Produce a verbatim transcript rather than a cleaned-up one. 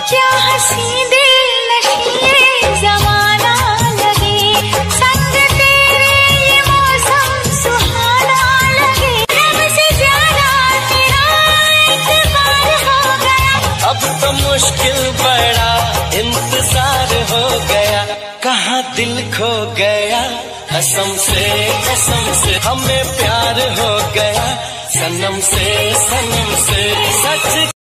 क्या हंसी दिल नशीए जमाना लगे, संग तेरे ये मौसम सुहाना लगे। हमसे ज्यादा तेरा इतबार हो गया, अब तो मुश्किल बड़ा इंतजार हो गया। कहाँ दिल खो गया, कसम से कसम से हमें प्यार हो गया, सनम से सनम से सच